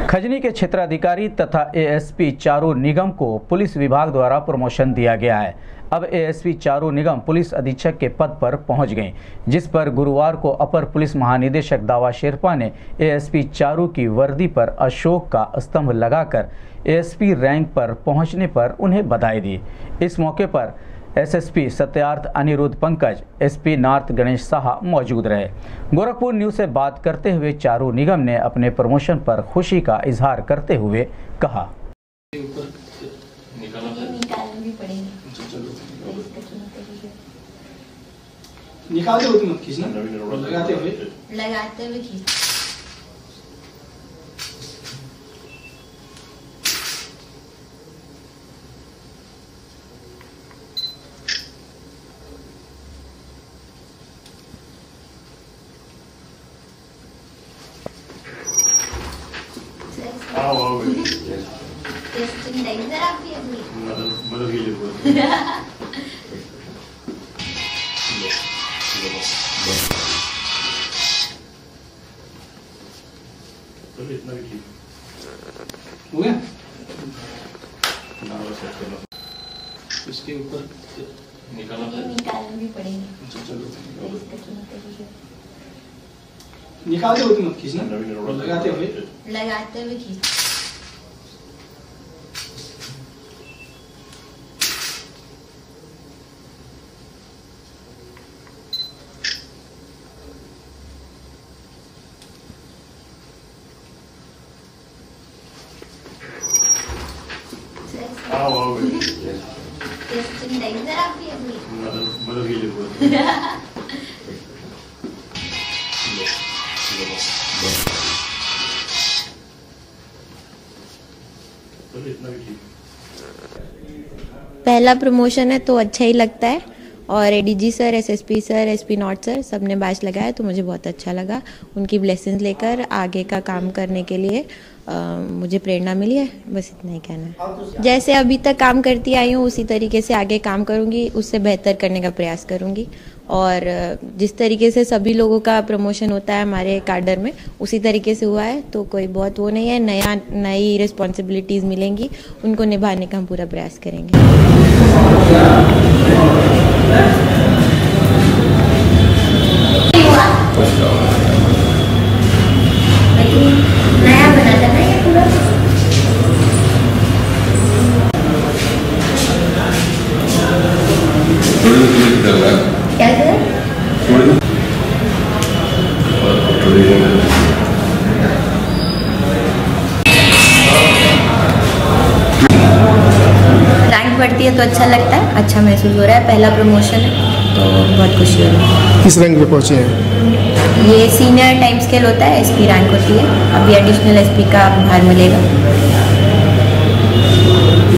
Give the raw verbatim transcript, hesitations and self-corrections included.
खजनी के क्षेत्राधिकारी तथा एएसपी चारू निगम को पुलिस विभाग द्वारा प्रमोशन दिया गया है। अब एएसपी चारू निगम पुलिस अधीक्षक के पद पर पहुंच गए, जिस पर गुरुवार को अपर पुलिस महानिदेशक दावा शेरपा ने एएसपी चारू की वर्दी पर अशोक का स्तंभ लगाकर एएसपी रैंक पर पहुंचने पर उन्हें बधाई दी। इस मौके पर SSP Satyarth Aniruddh Pankaj, SP north Ganesh Saha मौजूद रहे। गोरखपुर न्यूज से बात करते हुए चारू निगम ने अपने प्रमोशन पर खुशी का इजहार करते हुए कहा। निकालते हुए मत खींचना, लगाते हुए लगाते हुए खींच। आओ आओ टेस्टिंग टाइम जरा आप भी अपनी मदद मदद कीजिए पूरा। तो इतना भी ठीक हो गया। इसके ऊपर निकालना ये निकालना भी पड़ेगा। चलो निकालते हुए मत खींचना, लगाते हुए लगाते हुए खींच। आओ आओ टेस्टिंग टाइम जरा आप भी अपनी मदद मदद कीजिए पूरा। तो इतना भी ठीक पहला प्रमोशन है तो अच्छा ही लगता है। और ADG sir, SSP sir, SP north sir सब ने बैच लगाया तो मुझे बहुत अच्छा लगा। उनकी ब्लेसिंग्स लेकर आगे का काम करने के लिए आ, मुझे प्रेरणा मिली है। बस इतना ही कहना है। जैसे अभी तक काम करती आई हूँ उसी तरीके से आगे काम करूँगी, उससे बेहतर करने का प्रयास करूँगी। और जिस तरीके से सभी लोगों का प्रमोशन होता है हमारे काडर में, उसी तरीके से हुआ है तो कोई बहुत वो नहीं है। नया नई रिस्पॉन्सिबिलिटीज़ मिलेंगी, उनको निभाने का हम पूरा प्रयास करेंगे। नया बना था ना ये पूरा। क्या करें? रैंक बढ़ती है तो अच्छा लगता है, अच्छा महसूस हो रहा है। पहला प्रमोशन है तो बहुत खुशी हो रही है। किस रैंक पे पहुंचे हैं? ये सीनियर टाइम स्केल होता है, एसपी रैंक होती है। अभी एडिशनल एसपी का भार मिलेगा।